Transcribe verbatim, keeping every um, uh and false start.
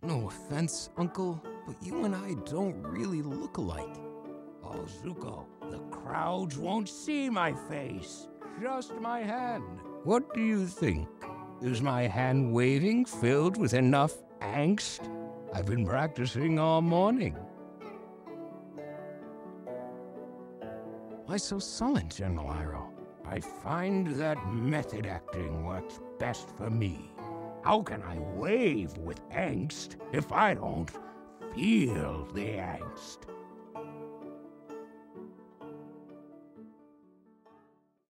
No offense, Uncle, but you and I don't really look alike. Oh, Zuko, the crowds won't see my face, just my hand. What do you think? Is my hand waving filled with enough angst? I've been practicing all morning. Why so sullen, General Iroh? I find that method acting works best for me. How can I wave with angst if I don't feel the angst?